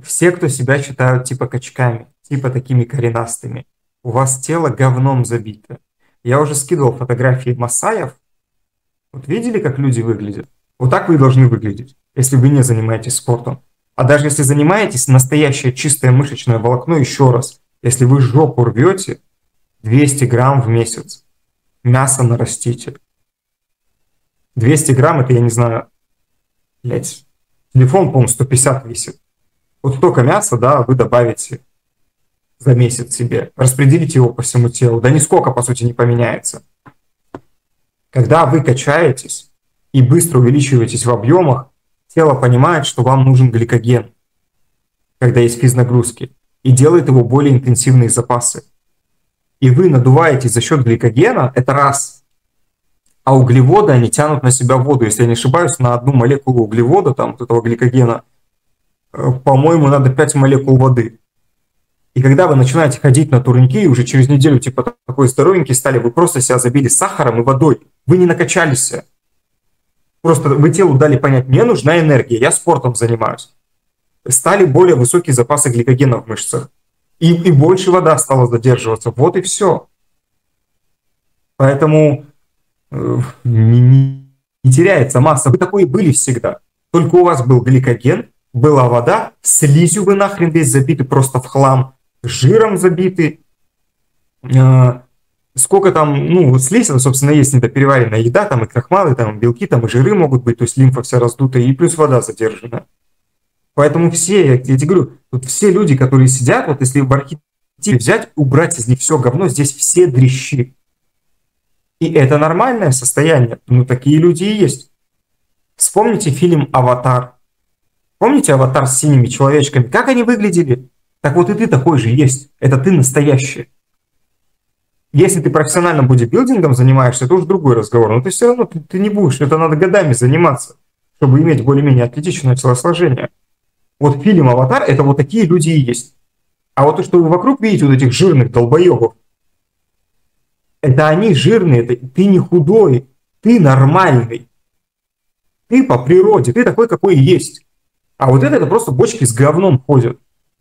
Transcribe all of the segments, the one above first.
Все, кто себя считают типа качками, типа такими коренастыми, у вас тело говном забито. Я уже скидывал фотографии масаев. Вот видели, как люди выглядят? Вот так вы и должны выглядеть, если вы не занимаетесь спортом. А даже если занимаетесь, настоящее чистое мышечное волокно, еще раз, если вы жопу рвете, 200 грамм в месяц мясо нарастите. 200 грамм, это, я не знаю, блядь, телефон, по-моему, 150 весит. Вот столько мяса, да, вы добавите за месяц себе. Распределите его по всему телу. Да нисколько, по сути, не поменяется. Когда вы качаетесь и быстро увеличиваетесь в объемах, тело понимает, что вам нужен гликоген, когда есть физнагрузки, и делает его более интенсивные запасы. И вы надуваетесь за счет гликогена, это раз. А углеводы, они тянут на себя воду. Если я не ошибаюсь, на одну молекулу углевода, там, вот этого гликогена, по-моему, надо 5 молекул воды. И когда вы начинаете ходить на турники, и уже через неделю типа такой здоровенький стали, вы просто себя забили сахаром и водой. Вы не накачались. Просто вы телу дали понять, мне нужна энергия, я спортом занимаюсь. Стали более высокие запасы гликогена в мышцах. И больше вода стала задерживаться. Вот и все. Поэтому не теряется масса. Вы такой были всегда. Только у вас был гликоген, была вода, слизью вы нахрен весь забиты просто в хлам, жиром забиты. Сколько там, ну, слизь, это, собственно, есть недопереваренная еда, там и крахмалы, там и белки, там и жиры могут быть, то есть лимфа вся раздутая, и плюс вода задержана. Поэтому все, я тебе говорю, тут все люди, которые сидят, вот если в архитектуре взять, убрать из них все говно, здесь все дрищи. И это нормальное состояние. Ну, такие люди и есть. Вспомните фильм «Аватар». Помните «Аватар» с синими человечками? Как они выглядели? Так вот и ты такой же есть. Это ты настоящий. Если ты профессиональным бодибилдингом занимаешься, это уже другой разговор. Но ты все равно ты не будешь. Это надо годами заниматься, чтобы иметь более-менее атлетичное телосложение. Вот фильм «Аватар» — это вот такие люди и есть. А вот то, что вы вокруг видите, вот этих жирных долбоебов, это они жирные, это ты не худой, ты нормальный. Ты по природе, ты такой, какой и есть. А вот это просто бочки с говном ходят.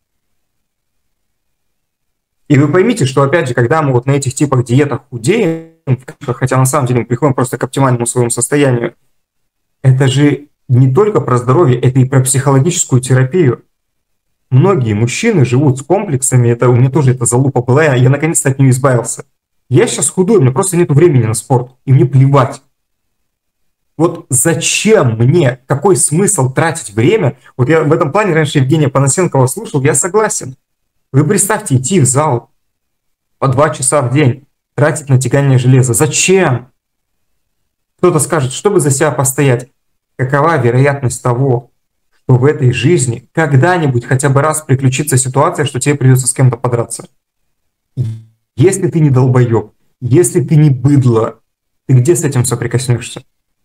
И вы поймите, что, опять же, когда мы вот на этих типах диетах худеем, хотя на самом деле мы приходим просто к оптимальному своему состоянию, это же не только про здоровье, это и про психологическую терапию. Многие мужчины живут с комплексами, это у меня тоже эта залупа была, я наконец-то от нее избавился. Я сейчас худой, у меня просто нет времени на спорт, и мне плевать. Вот зачем мне, какой смысл тратить время? Вот я в этом плане раньше Евгения Панасенкова слушал, я согласен. Вы представьте, идти в зал по 2 часа в день, тратить на тягание железа. Зачем? Кто-то скажет, чтобы за себя постоять. Какова вероятность того, что в этой жизни когда-нибудь хотя бы раз приключится ситуация, что тебе придется с кем-то подраться? Если ты не долбоеб, если ты не быдло, ты где с этим соприкоснешься?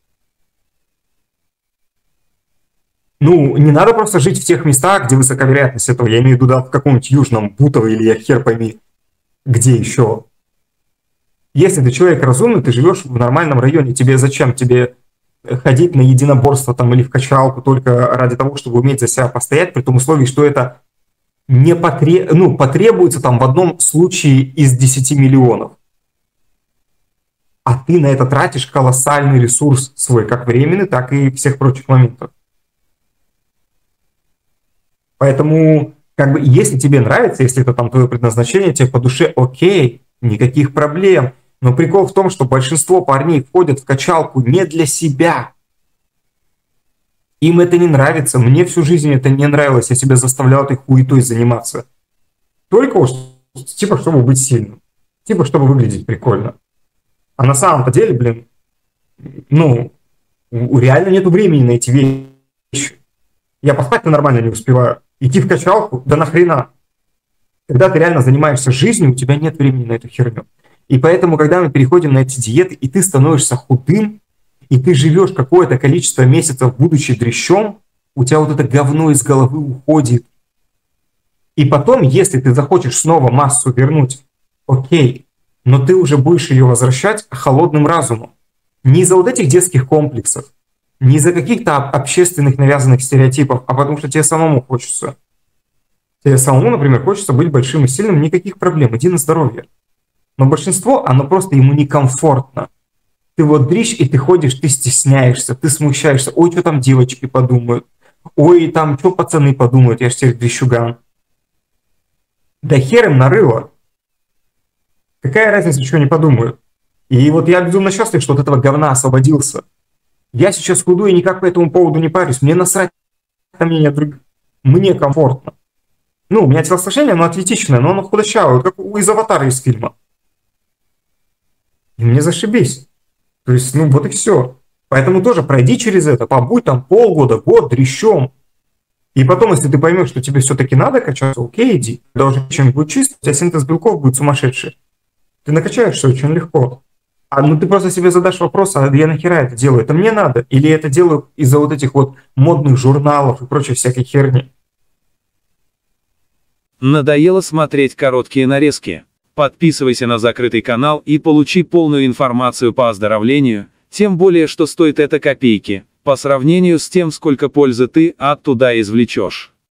Ну, не надо просто жить в тех местах, где высока вероятность этого. Я имею в виду, да, в каком-нибудь южном Бутово или я хер пойми, где еще. Если ты человек разумный, ты живешь в нормальном районе, тебе зачем? Тебе ходить на единоборство там или в качалку только ради того, чтобы уметь за себя постоять, при том условии, что это не потребуется там в одном случае из 10 миллионов. А ты на это тратишь колоссальный ресурс свой, как временный, так и всех прочих моментов. Поэтому, как бы, если тебе нравится, если это там твое предназначение, тебе по душе, окей, никаких проблем. Но прикол в том, что большинство парней входят в качалку не для себя. Им это не нравится. Мне всю жизнь это не нравилось. Я себя заставлял этой хуетой заниматься. Только уж, типа, чтобы быть сильным. Типа, чтобы выглядеть прикольно. А на самом-то деле, блин, ну, реально нету времени на эти вещи. Я поспать-то нормально не успеваю. Идти в качалку? Да нахрена? Когда ты реально занимаешься жизнью, у тебя нет времени на эту херню. И поэтому, когда мы переходим на эти диеты, и ты становишься худым, и ты живешь какое-то количество месяцев, будучи дрящом, у тебя вот это говно из головы уходит. И потом, если ты захочешь снова массу вернуть, окей, но ты уже будешь ее возвращать холодным разумом. Не из-за вот этих детских комплексов, не из-за каких-то общественных навязанных стереотипов, а потому что тебе самому хочется. Тебе самому, например, хочется быть большим и сильным, никаких проблем, иди на здоровье. Но большинство, оно просто ему некомфортно. Ты вот дрищ, и ты ходишь, ты стесняешься, ты смущаешься. Ой, что там девочки подумают? Ой, там, что пацаны подумают? Я ж теперь дрищуган. Да хер им нарыло. Какая разница, что они подумают? И вот я безумно счастлив, что от этого говна освободился. Я сейчас худой и никак по этому поводу не парюсь. Мне насрать на мнение других. Мне комфортно. Ну, у меня телосложение, оно атлетичное, но оно худощавое, как из «Аватара» из фильма. И мне зашибись. То есть, ну, вот и все. Поэтому тоже пройди через это, побудь там полгода, год дрищом. И потом, если ты поймешь, что тебе все-таки надо качаться, окей, иди. Когда уже чем будет чисто, у тебя синтез белков будет сумасшедший. Ты накачаешься очень легко. А ну ты просто себе задашь вопрос, а я нахера это делаю? Это мне надо? Или это делаю из-за вот этих вот модных журналов и прочей всякой херни? Надоело смотреть короткие нарезки? Подписывайся на закрытый канал и получи полную информацию по оздоровлению, тем более что стоит это копейки, по сравнению с тем, сколько пользы ты оттуда извлечешь.